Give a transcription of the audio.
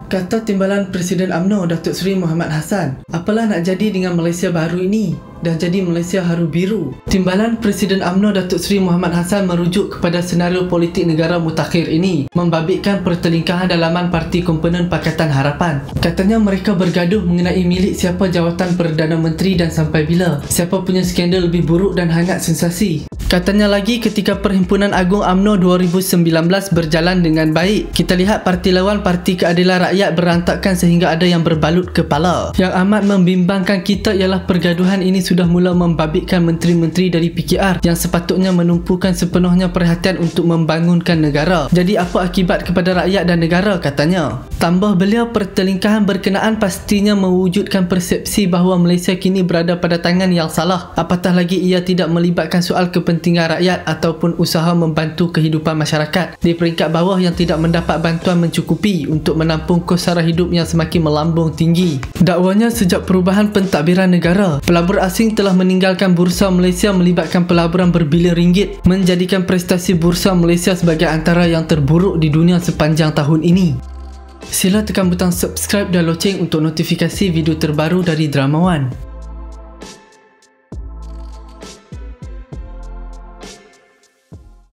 Kata Timbalan Presiden UMNO Datuk Seri Mohamad Hassan, apalah nak jadi dengan Malaysia baru ini? Dah jadi Malaysia haru biru. Timbalan Presiden UMNO Datuk Seri Mohamad Hassan merujuk kepada senario politik negara mutakhir ini membabitkan pertelingkahan dalaman parti komponen Pakatan Harapan. Katanya mereka bergaduh mengenai milik siapa jawatan Perdana Menteri dan sampai bila, siapa punya skandal lebih buruk dan hangat sensasi. Katanya lagi ketika Perhimpunan Agung UMNO 2019 berjalan dengan baik, kita lihat parti lawan Parti Keadilan Rakyat berantakan sehingga ada yang berbalut kepala. Yang amat membimbangkan kita ialah pergaduhan ini sudah mula membabitkan menteri-menteri dari PKR yang sepatutnya menumpukan sepenuhnya perhatian untuk membangunkan negara. Jadi apa akibat kepada rakyat dan negara, katanya. Tambah beliau, pertelingkahan berkenaan pastinya mewujudkan persepsi bahawa Malaysia kini berada pada tangan yang salah, apatah lagi ia tidak melibatkan soal kepentingan rakyat ataupun usaha membantu kehidupan masyarakat di peringkat bawah yang tidak mendapat bantuan mencukupi untuk menampung kos sara hidup yang semakin melambung tinggi. Dakwanya sejak perubahan pentadbiran negara, pelabur asing telah meninggalkan Bursa Malaysia melibatkan pelaburan berbilion ringgit, menjadikan prestasi Bursa Malaysia sebagai antara yang terburuk di dunia sepanjang tahun ini. Sila tekan butang subscribe dan loceng untuk notifikasi video terbaru dari Drama One.